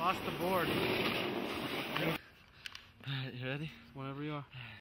lost the board. Alright, you ready? Whenever you are.